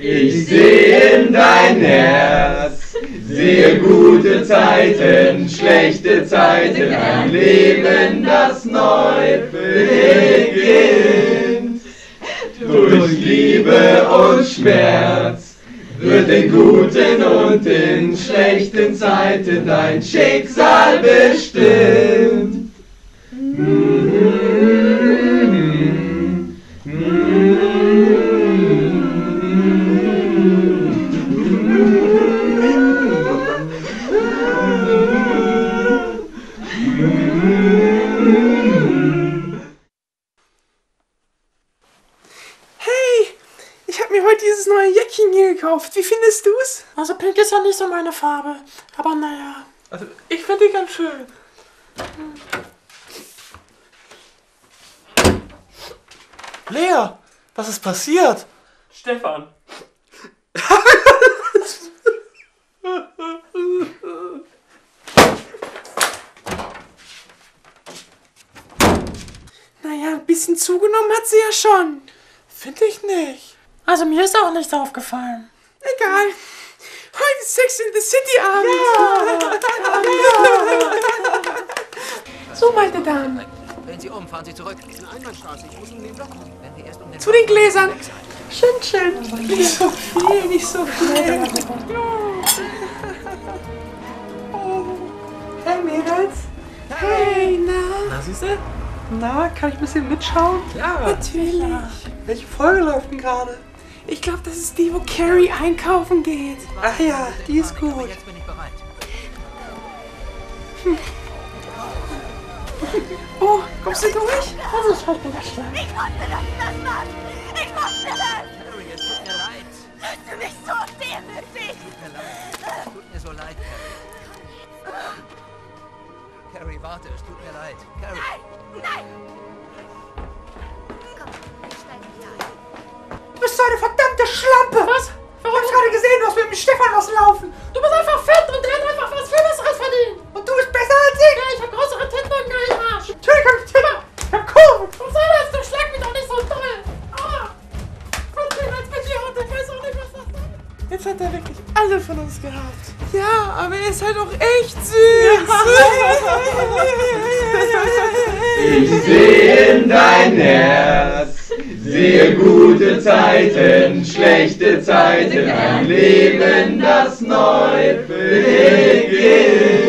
Ich sehe in dein Herz, sehe gute Zeiten, schlechte Zeiten, ein Leben, das neu beginnt. Durch Liebe und Schmerz wird in guten und in schlechten Zeiten dein Schicksal bestimmt. Ich habe mir heute dieses neue Jäckchen hier gekauft. Wie findest du's? Also pink ist ja nicht so meine Farbe. Aber naja. Also ich finde die ganz schön. Lea, was ist passiert? Stefan. Naja, ein bisschen zugenommen hat sie ja schon. Finde ich nicht. Also mir ist auch nichts aufgefallen. Egal. Heute ist Sex in the City Abend. Ja. So, meine Damen. Drehen Sie um, fahren Sie zurück. Eine Einbahnstraße, ich muss um den Block. Wenn wir erst um den Zu den Gläsern. Schön, schön. Nicht so viel, nicht so viel. Hey Mädels. Hey, na? Süße? Na, kann ich ein bisschen mitschauen? Ja. Natürlich. Welche Folge läuft denn gerade? Ich glaube, das ist die, wo Carrie einkaufen geht. Ach ja, die ist Aber gut. jetzt bin ich bereit. Oh, kommst du durch? Also ich halte mir das Schlag. Harry, es tut mir leid. Es tut mir so leid, Carrie. Carrie, warte, es tut mir leid. Carrie. Du bist so eine verdammte Schlampe. Was? Ich hab's gerade gesehen, du hast mit dem Stefan auslaufen. Du bist einfach fett und der hat einfach was viel Besseres verdient. Und du bist besser als ich. Ja, ich hab größere Titten und einen Arsch. Entschuldigung, ich hab Kurven. Was soll das? Du schlag mich doch nicht so doll. Aua. Kommt mir als Idiot, ich weiß auch nicht, was das ist. Jetzt hat er wirklich alle von uns gehabt. Ja, aber er ist halt auch echt süß. Ich sehe in dein Herz, sehe gute Zeiten, schlechte Zeiten, ein Leben, das neu beginnt.